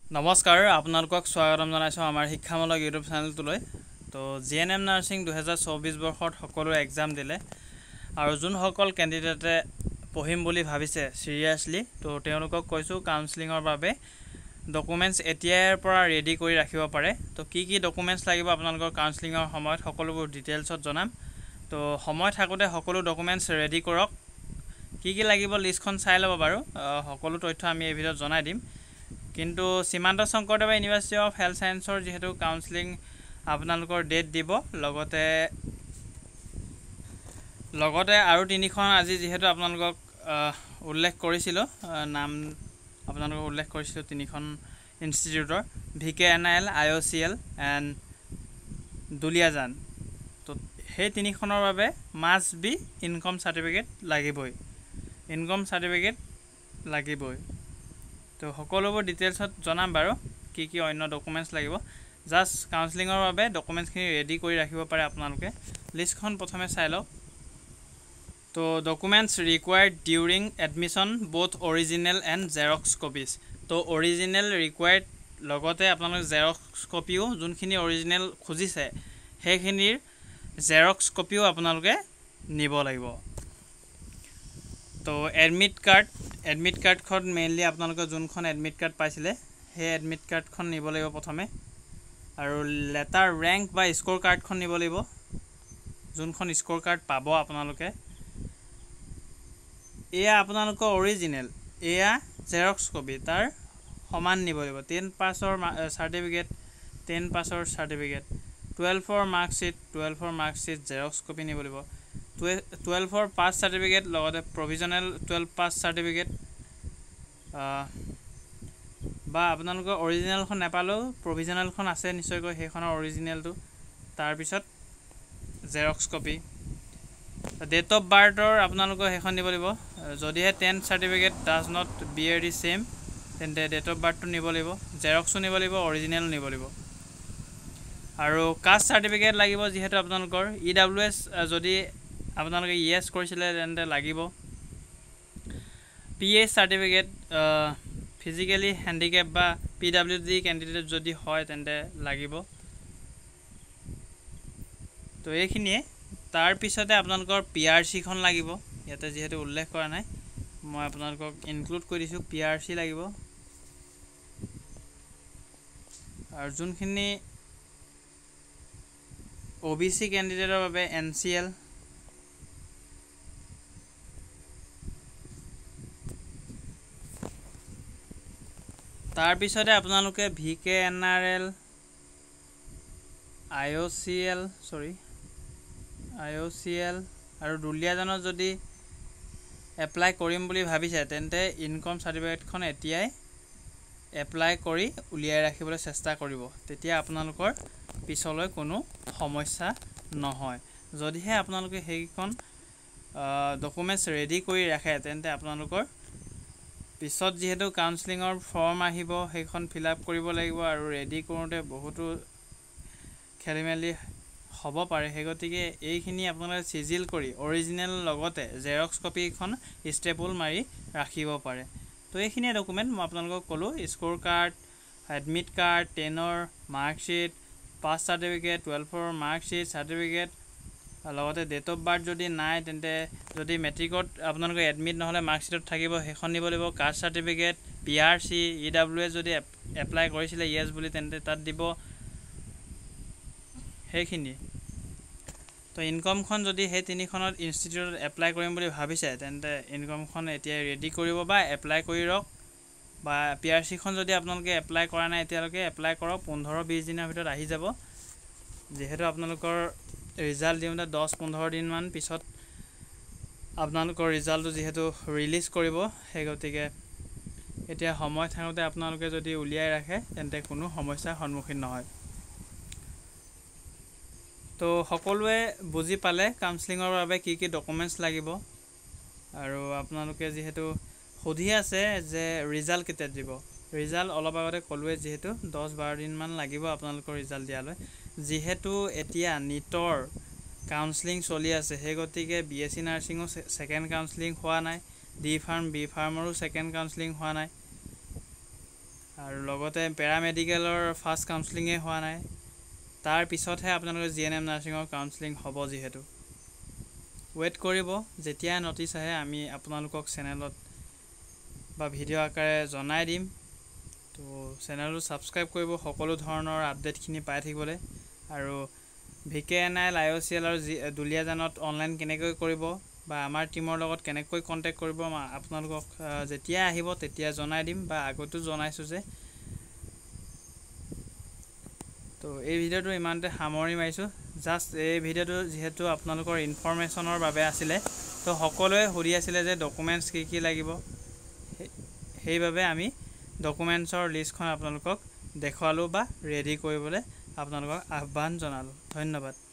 নমস্কাৰ আপোনালোকক স্বাগতম জনাইছো আমাৰ শিক্ষামূলক ইউটিউব চেনেলটোলৈ। তো জিএনএম নাৰ্ছিং 2024 বৰ্ষত সকলো এক্সাম দিলে আৰু যোনসকল কেণ্ডিডেটে পঢ়িম বুলি ভাবিছে সিৰিয়াছলি, তো তেওঁলোকক কৈছোঁ কাউন্সেলিঙৰ বাবে ডকুমেণ্টছ এতিয়াৰ পৰা ৰেডি কৰি ৰাখিব পাৰে। তো কি ডকুমেণ্টছ লাগিব আপোনালোকৰ কাউন্সেলিঙৰ সময়ত সকলোবোৰ ডিটেইলছত জনাম। তো সময় থাকোঁতে সকলো ডকুমেণ্টছ ৰেডি কৰক। কি লাগিব লিষ্টখন চাই ল'ব বাৰু, সকলো তথ্য আমি এই ভিডিঅ'ত জনাই দিম। কিন্তু Srimanta Sankardev university of health সায়েন্সৰ যেহেতু কাউন্সেলিং আপোনালোকৰ ডেট দিব, লগতে আৰু তিনিখন আজি যেহেতু আপোনালোকক উল্লেখ কৰিছিলোঁ, নাম আপোনালোকক উল্লেখ কৰিছিলোঁ তিনিখন ইনষ্টিটিউটৰ, VKNIL, IOCL এণ্ড দুলিয়াজান। তো সেই তিনিখনৰ বাবে মাষ্ট বি ইনকম চাৰ্টিফিকেট লাগিবই। তো সকলোবোৰ ডিটেইলছত জনাম বাৰু কি অন্য ডকুমেণ্টছ লাগিব। জাষ্ট কাউন্সেলিঙৰ বাবে ডকুমেণ্টছখিনি ৰেডি কৰি ৰাখিব পাৰে আপোনালোকে। লিষ্টখন প্ৰথমে চাই লওক। তো documents required during admission both original and xerox copies. তো অৰিজিনেল ৰিকুৱাৰ্ড, লগতে আপোনালোকে জেৰক্স কপিও, যোনখিনি অৰিজিনেল খুজিছে সেইখিনিৰ জেৰক্স কপিও আপোনালোকে নিব লাগিব। তো এডমিট কাৰ্ডখন মেইনলি আপোনালোকে যোনখন এডমিট কাৰ্ড পাইছিলে সেই এডমিট কাৰ্ডখন নিব লাগিব প্ৰথমে, আৰু লেটাৰ ৰেংক বা স্ক'ৰ কাৰ্ডখন নিব লাগিব। যোনখন স্ক'ৰ কাৰ্ড পাব আপোনালোকে, এয়া আপোনালোকৰ অৰিজিনেল, এয়া জেৰক্স কপি, তাৰ সমান নিব লাগিব। 10 পাছৰ চাৰ্টিফিকেট, 10 পাছৰ চাৰ্টিফিকেট, 12ৰ মাৰ্কশ্বিট জেৰক্স কপি নিব লাগিব। 12ৰ পাছ চাৰ্টিফিকেট, লগতে প্ৰভিজনেল 12 পাছ চাৰ্টিফিকেট, বা আপোনালোকৰ অৰিজিনেলখন নাপালেও প্ৰভিজনেলখন আছে নিশ্চয়কৈ, সেইখনৰ অৰিজিনেলটো, তাৰপিছত জেৰক্স কপি। ডেট অফ বাৰ্থৰ আপোনালোকৰ সেইখন দিব লাগিব। যদিহে 10th certificate does not bear the same, তেন্তে ডেট অফ বাৰ্থটো নিব লাগিব, জেৰক্সো নিব লাগিব, অৰিজিনেলো নিব লাগিব। আৰু কাষ্ট চাৰ্টিফিকেট লাগিব, যিহেতু আপোনালোকৰ EWS যদি আপোনালোকে ইয়েছ কৰিছিলে তেন্তে লাগিব। PH চাৰ্টিফিকেট, ফিজিকেলি হেণ্ডিকেপ বা PWD কেণ্ডিডেট যদি হয় তেন্তে লাগিব। তো এইখিনিয়ে। তাৰপিছতে আপোনালোকৰ PRCখন লাগিব। ইয়াতে যিহেতু উল্লেখ কৰা নাই, মই আপোনালোকক ইনক্লুড কৰি দিছোঁ, PRC লাগিব। আৰু যোনখিনি OBC কেণ্ডিডেটৰ বাবে NCL, তাৰপিছতে আপোনালোকে VKNRL, IOCL আৰু দুলিয়াজানত যদি এপ্লাই কৰিম বুলি ভাবিছে তেন্তে ইনকম চাৰ্টিফিকেটখন এতিয়াই এপ্লাই কৰি উলিয়াই ৰাখিবলৈ চেষ্টা কৰিব, তেতিয়া আপোনালোকৰ পিছলৈ কোনো সমস্যা নহয়। যদিহে আপোনালোকে সেইখন ডকুমেণ্টছ ৰেডি কৰি ৰাখে তেন্তে আপোনালোকৰ পিছত যিহেতু কাউন্সেলিঙৰ ফৰ্ম আহিব, সেইখন ফিল আপ কৰিব লাগিব, আৰু ৰেডি কৰোঁতে বহুতো খেলিমেলি হ'ব পাৰে। সেই গতিকে এইখিনি আপোনালোকে চিজিল কৰি অৰিজিনেল লগতে জেৰক্স কপিখন ষ্টেপুল মাৰি ৰাখিব পাৰে। তো এইখিনিয়ে ডকুমেণ্ট মই আপোনালোকক ক'লোঁ। স্ক'ৰ কাৰ্ড, এডমিট কাৰ্ড, 10ৰ মাৰ্কশ্বিট, পাছ চাৰ্টিফিকেট, 12ৰ মাৰ্কশ্বিট চাৰ্টিফিকেট, লগতে ডেট অফ বাৰ্থ যদি নাই তেন্তে যদি মেট্ৰিকত আপোনালোকে এডমিট নহ'লে মাৰ্কশ্বিটত থাকিব, সেইখন নিব লাগিব। কাষ্ট চাৰ্টিফিকেট, PRC, EWS যদি এপ্লাই কৰিছিলে ইয়েছ বুলি তেন্তে তাত দিব। সেইখিনিয়ে। তো ইনকমখন যদি সেই তিনিখনত ইনষ্টিটিউটত এপ্লাই কৰিম বুলি ভাবিছে তেন্তে ইনকমখন এতিয়াই ৰেডি কৰিব বা এপ্লাই কৰি ৰওক। বা PRCখন যদি আপোনালোকে এপ্লাই কৰা নাই এতিয়ালৈকে, এপ্লাই কৰক, 15-20 দিনৰ ভিতৰত আহি যাব। যিহেতু আপোনালোকৰ ৰিজাল্ট দিওঁতে 10-15 দিনমান পিছত আপোনালোকৰ ৰিজাল্টটো যিহেতু ৰিলিজ কৰিব, সেই গতিকে এতিয়া সময় থাকোঁতে আপোনালোকে যদি উলিয়াই ৰাখে তেন্তে কোনো সমস্যাৰ সন্মুখীন নহয়। তো সকলোৱে বুজি পালে কাউন্সেলিঙৰ বাবে কি ডকুমেণ্টছ লাগিব। আৰু আপোনালোকে যিহেতু সুধি আছে যে ৰিজাল্ট কেতিয়া দিব, ৰিজাল্ট অলপ আগতে ক'লোৱে, যিহেতু 10-12 দিনমান লাগিব আপোনালোকৰ ৰিজাল্ট দিয়ালৈ। যিহেতু এতিয়া নিটৰ কাউন্সেলিং চলি আছে, সেই গতিকে BSc নাৰ্ছিঙো ছেকেণ্ড কাউন্সেলিং হোৱা নাই, D Pharm, B Pharmৰো ছেকেণ্ড কাউন্সেলিং হোৱা নাই। আৰু লগতে পেৰামেডিকেলৰ ফাৰ্ষ্ট কাউন্সেলিঙে হোৱা নাই, তাৰ পিছতহে আপোনালোকৰ GNM নাৰ্ছিঙৰ কাউন্সেলিং হ'ব। যিহেতু ৱেইট কৰিব, যেতিয়া ন'টিছ আহে আমি আপোনালোকক চেনেলত বা ভিডিঅ' আকাৰে জনাই দিম। তো চেনেলটো ছাবস্ক্ৰাইব কৰিব সকলো ধৰণৰ আপডেটখিনি পাই থাকিবলৈ। আৰু VKNIL IOCL আৰু দুলীয়াজানত অনলাইন কেনেকৈ কৰিব বা আমাৰ টীমৰ লগত কেনেকৈ কণ্টেক্ট কৰিব আপোনালোকক যেতিয়া আহিব তেতিয়া জনাই দিম, বা আগতো জনাইছোঁ যে। তো এই ভিডিঅ'টো ইমানতে সামৰণি মাৰিছোঁ। জাষ্ট এই ভিডিঅ'টো যিহেতু আপোনালোকৰ ইনফৰমেশ্যনৰ বাবে আছিলে, তো সকলোৱে সুধি আছিলে যে ডকুমেণ্টছ কি কি লাগিব, সেইবাবে আমি ডকুমেণ্টছৰ লিষ্টখন আপোনালোকক দেখুৱালোঁ বা ৰেডি কৰিবলৈ আপোনালোকক আহ্বান জনালোঁ। ধন্যবাদ।